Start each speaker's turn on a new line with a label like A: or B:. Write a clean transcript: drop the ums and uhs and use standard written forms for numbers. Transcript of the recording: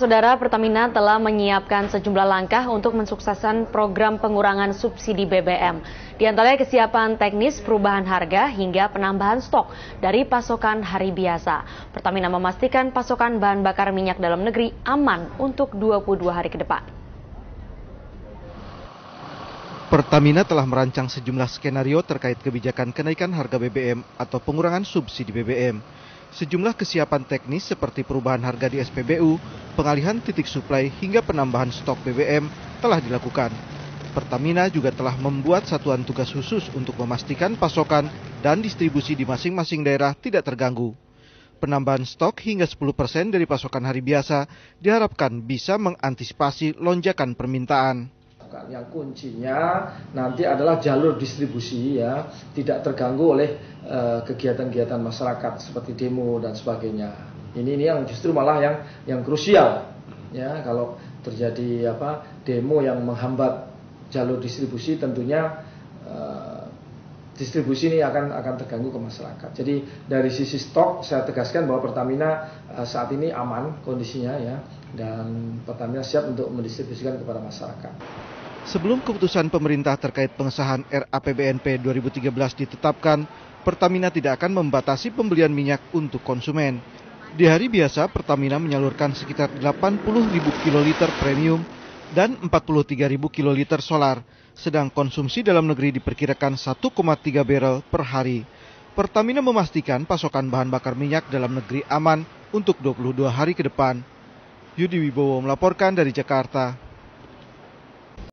A: Saudara, Pertamina telah menyiapkan sejumlah langkah untuk mensukseskan program pengurangan subsidi BBM. Di antaranya kesiapan teknis perubahan harga hingga penambahan stok dari pasokan hari biasa. Pertamina memastikan pasokan bahan bakar minyak dalam negeri aman untuk 22 hari ke depan.
B: Pertamina telah merancang sejumlah skenario terkait kebijakan kenaikan harga BBM atau pengurangan subsidi BBM. Sejumlah kesiapan teknis seperti perubahan harga di SPBU, pengalihan titik suplai hingga penambahan stok BBM telah dilakukan. Pertamina juga telah membuat satuan tugas khusus untuk memastikan pasokan dan distribusi di masing-masing daerah tidak terganggu. Penambahan stok hingga 10% dari pasokan hari biasa diharapkan bisa mengantisipasi lonjakan permintaan.
C: Yang kuncinya nanti adalah jalur distribusi, ya, tidak terganggu oleh kegiatan-kegiatan masyarakat seperti demo dan sebagainya. Ini yang justru malah yang krusial, ya. Kalau terjadi demo yang menghambat jalur distribusi, tentunya distribusi ini akan terganggu ke masyarakat. Jadi dari sisi stok saya tegaskan bahwa Pertamina saat ini aman kondisinya, ya, dan Pertamina siap untuk mendistribusikan kepada masyarakat.
B: Sebelum keputusan pemerintah terkait pengesahan RAPBNP 2013 ditetapkan, Pertamina tidak akan membatasi pembelian minyak untuk konsumen. Di hari biasa, Pertamina menyalurkan sekitar 80.000 kiloliter premium dan 43.000 kiloliter solar, sedang konsumsi dalam negeri diperkirakan 1,3 barrel per hari. Pertamina memastikan pasokan bahan bakar minyak dalam negeri aman untuk 22 hari ke depan. Yudi Wibowo melaporkan dari Jakarta.